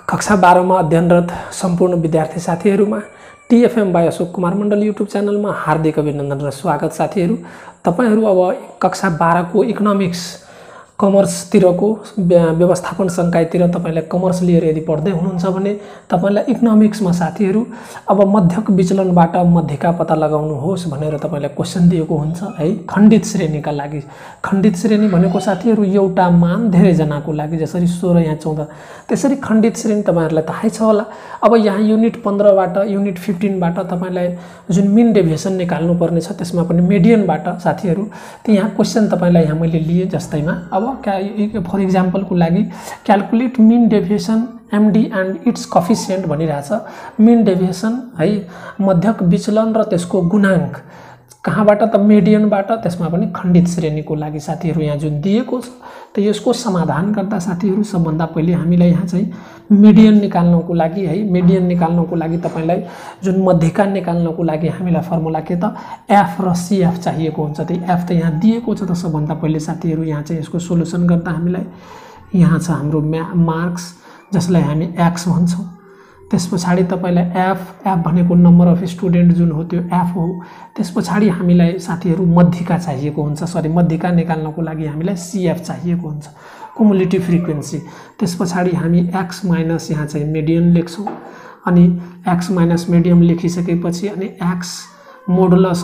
कक्षा 12 मा अध्ययनरत सम्पूर्ण विद्यार्थी साथीहरुमा TFM by Ashok Kumar Mandal YouTube च्यानलमा हार्दिक अभिनन्दन र स्वागत। साथीहरु, तपाईहरु अब कक्षा 12 को इकोनोमिक्स कमर्स तिरको व्यवस्थापन संकायतिर तपाईलाई कमर्स लिएर यदि पढ्दै हुनुहुन्छ भने तपाईलाई इकोनोमिक्समा साथीहरु अब मध्यक विचलनबाट मध्यका पत्ता लगाउनुहोस् भनेर तपाईलाई क्वेशन दिएको हुन्छ है। खण्डित श्रेणीका लागि खण्डित श्रेणी भनेको साथीहरु एउटा मान धेरै जनाको लागि, जसरी 16 यहाँ 14, त्यसरी खण्डित श्रेणी तपाईहरुलाई थाहै छ होला। अब यहाँ युनिट 15 बाट युनिट 15 बाट तपाईलाई जुन मिन डेभिएसन निकाल्नु पर्ने छ त्यसमा पनि मिडियनबाट साथीहरु यहाँ क्वेशन तपाईलाई यहाँ मैले लिए जस्तैमा अब फर एक्जाम्पल को लागि calculate mean deviation MD and its coefficient भनिरहेछ। मिन डेभिएसन है मध्यक विचलन र त्यसको गुणांक कहाँबाट त मिडियनबाट, त्यसमा पनि खण्डित श्रेणीको लागि साथीहरु यहाँ जुन दिएको छ त यसको समाधान गर्दा साथीहरु सबभन्दा पहिले हामीलाई यहाँ चाहिँ मिडियन निकाल्नको लागि है, मिडियन निकाल्नको लागि तपाईलाई जुन मध्यका निकाल्नको लागि हामीलाई फर्मुला के त एफ र सीएफ चाहिएको हुन्छ। त्यही एफ त यहाँ दिएको छ त सबभन्दा पहिले साथीहरु यहाँ चाहिँ यसको सोलुसन गर्दा हामीलाई यहाँ छ हाम्रो मार्क्स जसलाई हामी एक्स भन्छौं। त्यसपछि तपाईलाई एफ भनेको नम्बर अफ स्टुडेन्ट जुन हो त्यो एफ हो। त्यसपछि हामीलाई साथीहरु मध्यका चाहिएको हुन्छ, सरी मध्यका निकाल्नको लागि हामीलाई सीएफ चाहिएको हुन्छ, कुमुलेटिभ फ्रिक्वेन्सी। त्यसपछि हामी एक्स माइनस यहाँ चाहिँ मिडियन लेख्छौं अनि एक्स माइनस मिडियन लेखिसकेपछि अनि x modulus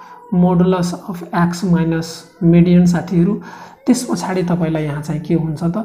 of x minus median साथीहरु। त्यसपछि तपाईलाई यहाँ चाहिँ के हुन्छ त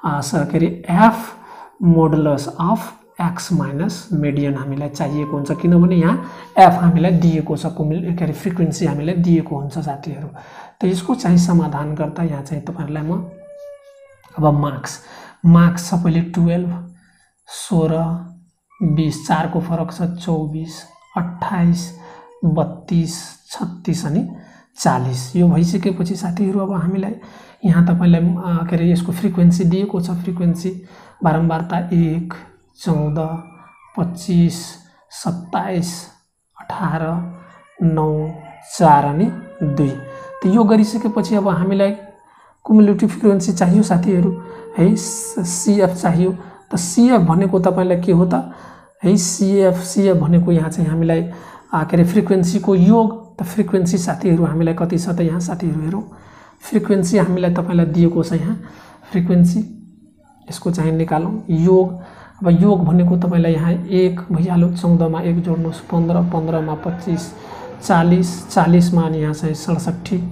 f modulus of x minus median हामीलाई चाहिएको हुन्छ, किनभने यहाँ एफ हामीलाई दिएको छ, फ्रिक्वेन्सी हामीलाई दिएको हुन्छ साथीहरु। त यसको चाहिँ समाधान गर्दा यहाँ चाहिँ तपाईहरुलाई म अब मार्क्स सबैले 12 16 20 4 को फरक छ 24 28 32 36 अनि 40 यो भइसकेपछि साथीहरु अब हामीलाई यहाँ तपाईलाई यसको फ्रिक्वेन्सी दिएको छ। फ्रिक्वेन्सी बारम्बारता 1 14 25 27 18 9 4 अनि 2। त यो गरिसकेपछि अब हामीलाई कुमुलेटिभ फ्रिक्वेन्सी चाहियो साथीहरु है, सीएफ चाहियो। त सीएफ भनेको तपाईलाई के हो त है, सीएफ भनेको यहाँ चाहिँ हामीलाई फ्रिक्वेन्सी को योग। त फ्रिक्वेन्सी साथीहरु हामीलाई कति छ त यहाँ साथीहरु हेरौं, फ्रिक्वेन्सी हामीलाई तपाईलाई दिएको छ यहाँ फ्रिक्वेन्सी, यसको चाहिँ निकालौं योग। अब योग भनेको तपाईलाई यहाँ 1 भइहाल्यो, 14 मा 1 जोड्नुस् 15, 15 मा 25 40, 40 मा अनि यहाँ चाहिँ 67,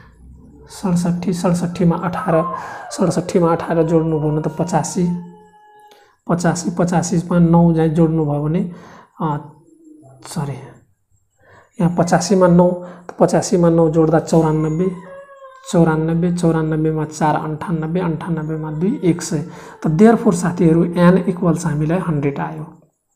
67 मा 18, 67 मा 18 जोड्नु भयो भने त 85, 85 मा 9 चाहिँ जोड्नु भयो भने सरी यहाँ 85 मा 9, 85 मा 9 जोड्दा 94, 94 मा 4 98, 98 मा 2 100। त देयरफोर साथीहरु n इक्वल्स हामीलाई 100 आयो,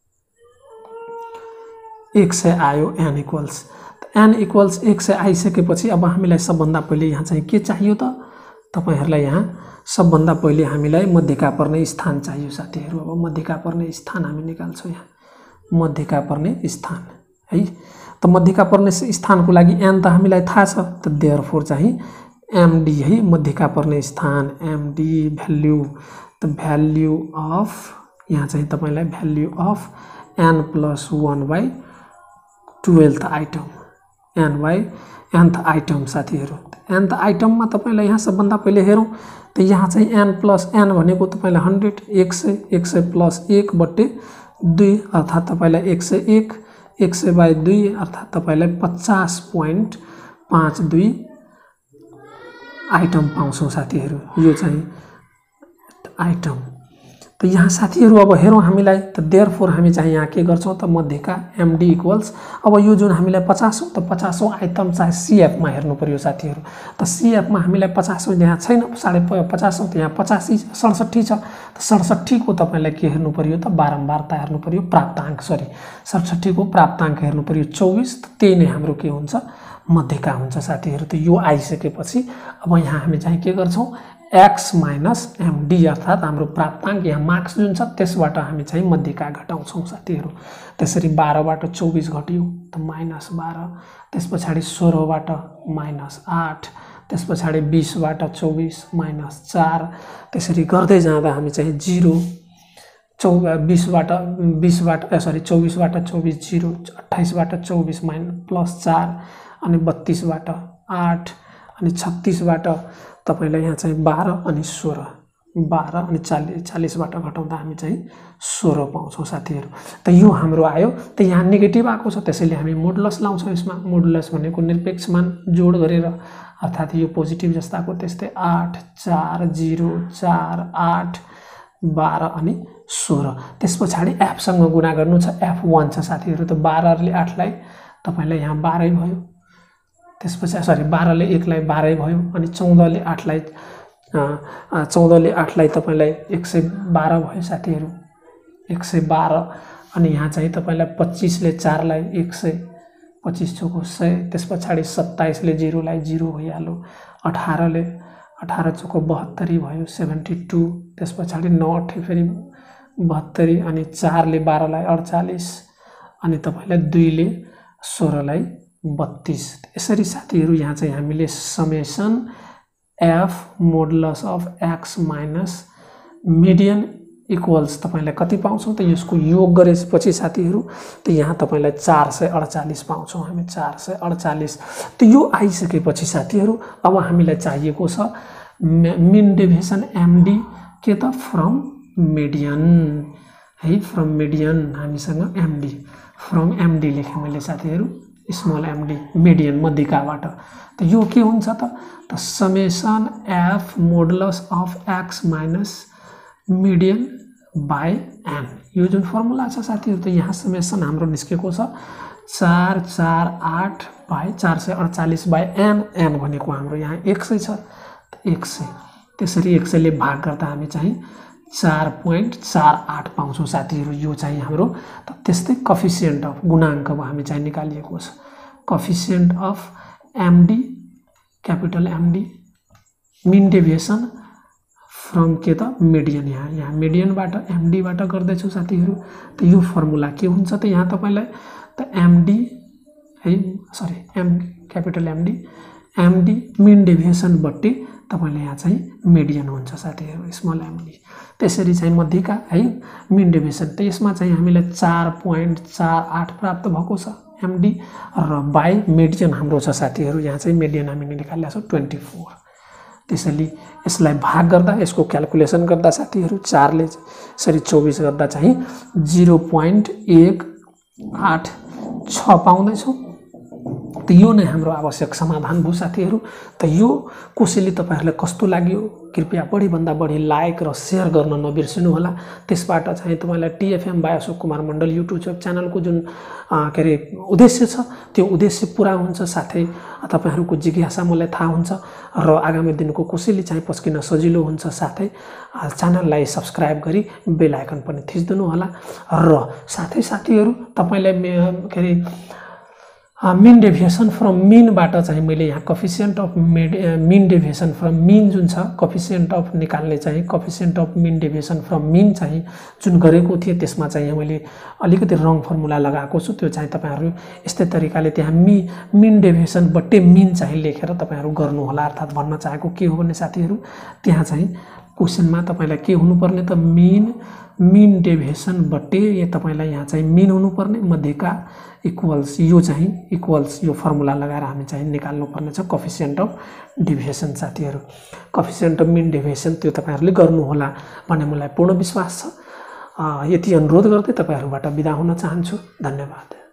100 आयो n इक्वल्स। n इक्वल्स 100 आइसकेपछि अब हामीलाई सबभन्दा पहिले यहाँ चाहिँ के चाहियो त तपाईहरुलाई यहाँ सबभन्दा पहिले हामीलाई मध्यका पर्ने स्थान चाहियो साथीहरु। अब मध्यका पर्ने स्थान हामी निकाल्छौं यहाँ, मध्यका पर्ने स्थान है। त मध्यका पर्ने स्थानको लागि n त हामीलाई थाहा छ, त देयरफोर चाहिँ एमडी है मध्यका पर्ने स्थान एमडी भ्यालु, त भ्यालु अफ यहाँ चाहिँ तपाईलाई value of n + 1 by 12th item, n by nth item साथीहरु। nth आइटममा तपाईलाई यहाँ सबभन्दा पहिले हेरौं त यहाँ चाहिँ n + n भनेको तपाईलाई 100, 100 + 1 बटे 2 अर्थात तपाईलाई 101, 100 बाइ 2 अर्थात तपाईलाई 50.52 आइटम पाउँछौं साथीहरु। यो चाहिँ आइटम। त यहाँ साथीहरु अब हेरौं हामीलाई त देयरफोर हामी चाहिँ यहाँ के गर्छौं त मध्यका एमडी इक्वल्स अब यो जुन हामीलाई 50 त 50औं आइटम चाहिँ सीएफ मा हेर्नु पर्यो साथीहरु। त सीएफ मा हामीलाई 50औं यहाँ छैन, 50.5 त यहाँ 85 67 छ। त 67 को तपाईलाई के हेर्नु पर्यो त बारम्बारता हेर्नु पर्यो, प्राप्तांक सरी 67 को प्राप्तांक हेर्नु पर्यो 24। त त्यही नै हाम्रो के हुन्छ मध्यका हुन्छ साथीहरु। त यो आइसकेपछि अब यहाँ हामी चाहिँ के गर्छौं एक्स माइनस एमडी अर्थात हाम्रो प्राप्तांक यहाँ मार्क्स जुन छ त्यसबाट हामी चाहिँ मध्यका घटाउँछौं साथीहरु। त्यसरी 12 बाट 24 घट्यो त -12, त्यसपछि 16 बाट -8, त्यसपछि 20 बाट 24 -4, त्यसरी गर्दै जाँदा हामी चाहिँ 0 20 बाट 24 बाट 24 0 28 बाट 24 प्लस 4 अनि 32 बाट 8 अनि 36 बाट तपाईलाई यहाँ चाहिँ 12 अनि 16 12 अनि 40 बाट घटाउँदा हामी चाहिँ 16 पाउँछौं साथीहरु। त यो हाम्रो आयो। त यहाँ नेगेटिभ आएको छ त्यसैले हामी मोडुलस लाउँछौं। यसमा मोडुलस भनेको निरपेक्ष मान जोड गरेर अर्थात यो पोजिटिभ जस्ताको त्यस्तै 8 4 0 4 8 12 अनि 16। त्यसपछि f सँग गुणा गर्नु छ। f1 छ साथीहरु। त 12 ले 8 लाई तपाईलाई यहाँ 12 भयो। त्यसपछि 12 ले 1 लाई 12 भयो अनि 14 ले 8 लाई तपाईलाई 112 भयो साथीहरु। 112 अनि यहाँ चाहिँ तपाईलाई 25 ले 4 लाई 100 25 चोको 100। त्यसपछि 27 ले 0 लाई 0 भइहाल्यो। 18 ले 18 चोको 72 भयो 72। त्यसपछि 9 8 फेरि 72 अनि 4 ले 12 लाई 48 अनि तपाईलाई 2 ले 16 लाई 32। यसरी साथीहरु यहाँ चाहिँ हामीले summation f modulus of x minus median equals तपाईलाई कति पाउँछौं त यसको योग गरेपछि साथीहरु त यहाँ तपाईलाई 448 पाउँछौं हामी। 448 त यो आइसकेपछि साथीहरु अब हामीलाई चाहिएको छ मिन डेभिएसन md के त फ्रम मिडियन है। फ्रम मिडियन हामीसँग md फ्रम md लेखे मैले साथीहरु स्मल md मिडियन मध्यकाबाट। त यो के हुन्छ त summation f modulus of x minus median by n। यो जुन फर्मुला छ साथीहरु त यहाँ समेसन हाम्रो निस्केको छ 448 बाइ 448 बाइ n। n भनेको हाम्रो यहाँ 100 छ। 100 त्यसरी 100 ले भाग गर्दा हामी चाहिँ 4.48 पाउँछौं साथीहरु। यो चाहिँ हाम्रो त त्यस्तै कोएफिसिएन्ट अफ गुणाङ्क हामी चाहिँ निकालिएको छ। Coefficient of md capital md mean deviation from के त मिडियन। यहाँ मिडियन बाट md बाट गर्दै छु साथीहरु। त यो फर्मुला के हुन्छ त यहाँ तपाईलाई त md है m capital md mean deviation बट्टे तपाईले यहाँ चाहिँ मिडियन हुन्छ साथीहरु स्मल md। त्यसरी चाहिँ मध्यका है मिन डेभिएसन त यसमा चाहिँ हामीलाई 4.48 प्राप्त भएको छ md र बाइ मिडियन हाम्रो छ साथीहरु। यहाँ चाहिँ मिडियन हामीले निकालेका छौं 24। त्यसैले यसलाई भाग गर्दा यसको क्याल्कुलेसन गर्दा साथीहरु 4 ले सरी 24 गर्दा चाहिँ 0.186 पाउँदै छौं। त यो नै हाम्रो आवश्यक समाधान भयो साथीहरु। त यो कोसेली तपाईहरुलाई कस्तो लाग्यो कृपया बढी भन्दा बढी लाइक र शेयर गर्न नबिर्सनु होला। त्यसबाट चाहिँ तपाईलाई TFM by Ashok Kumar Mandal YouTube च्यानलको जुन के रे उद्देश्य छ त्यो उद्देश्य पूरा हुन्छ। साथै तपाईहरुको जिज्ञासा मलाई थाहा हुन्छ र आगामी दिनको कोसेली चाहिँ पस्किन सजिलो हुन्छ। साथै च्यानललाई सब्स्क्राइब गरी बेल आइकन पनि थिच्दिनु होला। र साथै साथीहरु तपाईलाई के रे मिन डेभिएसन फ्रम मिन बाट चाहिँ मैले यहाँ coefficient of mean deviation from mean जुन छ कोएफिसिएन्ट अफ निकाल्ने चाहिँ coefficient of mean deviation from mean चाहिँ जुन गरेको थिए त्यसमा चाहिँ मैले अलिकति रङ फर्मुला लगाएको छु। त्यो चाहिँ तपाईहरु यस्तै तरिकाले त्यहाँ मिन डेभिएसन बट्टे मिन चाहिँ लेखेर तपाईहरु गर्नु होला। अर्थात भन्न चाहेको के हो भने साथीहरु त्यहाँ चाहिँ क्वेशनमा तपाईलाई के हुनुपर्ने त मिन डेभिएसन बट्टे यो तपाईलाई यहाँ चाहिँ मिन हुनुपर्ने मध्यका इक्वल्स यो चाहिँ इक्वल्स यो फर्मुला लगाएर हामी चाहिँ निकाल्नु पर्ने छ कोएफिसिएन्ट अफ डेभिएसन साथीहरु। कोएफिसिएन्ट अफ मिन डेभिएसन त्यो तपाईहरुले गर्नु होला भन्ने मलाई पूर्ण विश्वास छ। यति अनुरोध गर्दै तपाईहरुबाट बिदा हुन चाहन्छु। धन्यवाद।